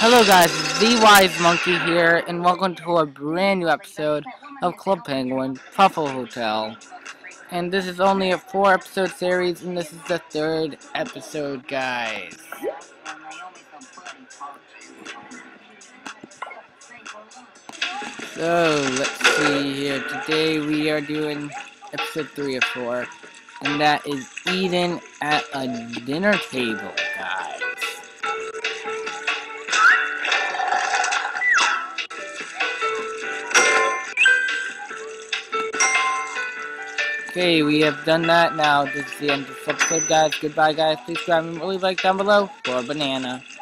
Hello guys, the Wise Monkey here, and welcome to a brand new episode of Club Penguin Puffle Hotel. And this is only a 4-episode series, and this is the 3rd episode, guys. So, let's see here. Today we are doing episode 3 of 4, and that is eating at a dinner table, guys. Okay, we have done that. Now, this is the end of this episode, guys. Goodbye, guys. Please subscribe and leave a like down below for a banana.